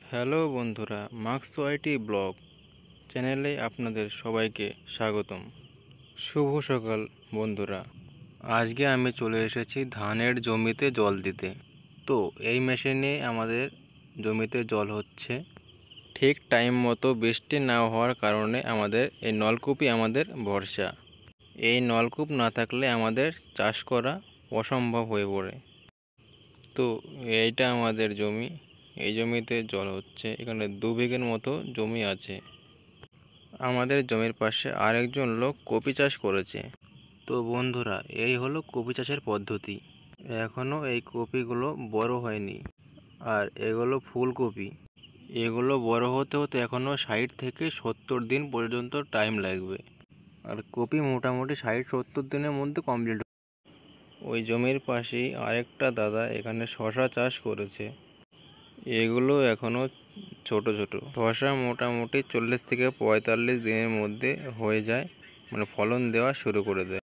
Hello বন্ধুরা, marks ওয়াইটি blog চ্যানেলে আপনাদের সবাইকে স্বাগতম। শুভ সকাল বন্ধুরা। আজকে আমি চলে এসেছি ধানের জমিতে জল দিতে। তো এই মেশিনে আমাদের জমিতে জল হচ্ছে। ঠিক টাইম মতো বৃষ্টি না হওয়ার কারণে আমাদের এই নলকূপই আমাদের ভরসা। এই নলকূপ না থাকলে আমাদের চাষ করা অসম্ভব হয়ে পড়ে। তো এইটা আমাদের জমি, এই জমিতে জল হচ্ছে। এখানে 2 বিঘের মতো জমি আছে। আমাদের জমির পাশে আরেকজন লোক কপি চাষ করেছে। তো বন্ধুরা, এই হলো কপি চাষের পদ্ধতি। এখনও এই কপিগুলো বড় হয়নি, আর এগুলো ফুলকপি। এগুলো বড় হতে হতে এখনও 60 থেকে 70 দিন পর্যন্ত টাইম লাগবে। আর কপি মোটামুটি 60-70 দিনের মধ্যে কমপ্লিট। ওই জমির পাশেই আরেকটা দাদা এখানে শশা চাষ করেছে। এগুলো এখনও ছোট ছোট। শশা মোটামুটি 40 থেকে 45 দিনের মধ্যে হয়ে যায়, মানে ফলন দেওয়া শুরু করে দেয়।